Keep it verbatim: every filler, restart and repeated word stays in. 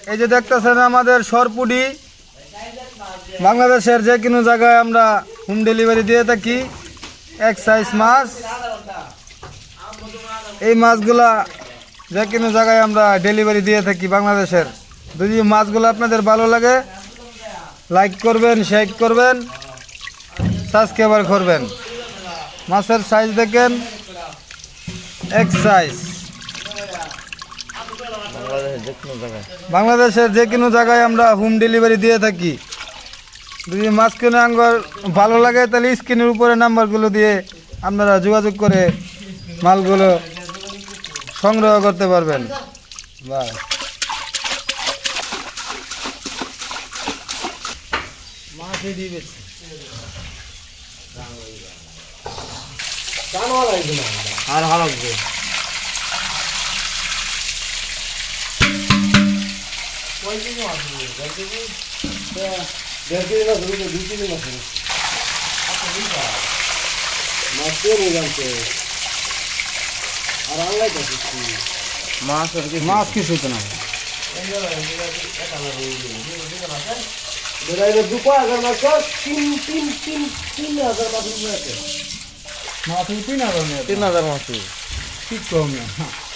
এই যে দেখতেছেন আমাদের সরপুডি বাংলাদেশের যে কোনো জায়গায় আমরা হোম ডেলিভারি দিয়ে থাকি এক সাইজ মাছ। এই মাছগুলা যে কোনো জায়গায় আমরা ডেলিভারি দিয়ে থাকি বাংলাদেশের। যদি মাছগুলো আপনাদের ভালো লাগে লাইক করবেন, শেয়ার করবেন, সাবস্ক্রাইব করবেন। মাছের সাইজ দেখেন এক সাইজ। বাংলাদেশের যে কোনো জায়গায় আমরা হোম ডেলিভারি দিয়ে থাকি। যদি মাছ কিনে আঙ্গর ভালো লাগে তাহলে স্ক্রিনের উপরে নাম্বারগুলো দিয়ে আপনারা যোগাযোগ করে মালগুলো সংগ্রহ করতে পারবেন। বাহ, মাছই দিবে আর ভালো লাগবে। মাছ কিছু তো না তিন হাজার মাছ ঠিক কম না।